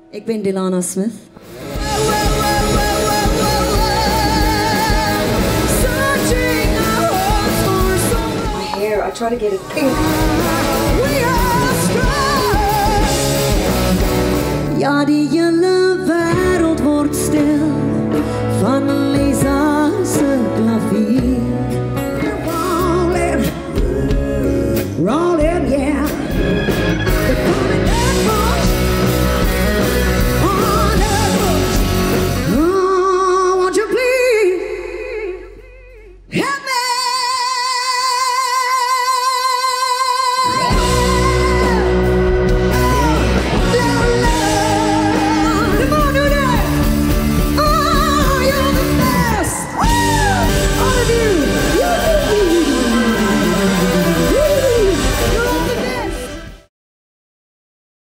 Ik ben DILANA SMITH. My hair, I try to get it pink. Ja, die hele wereld wordt stil van Lisa's klavier.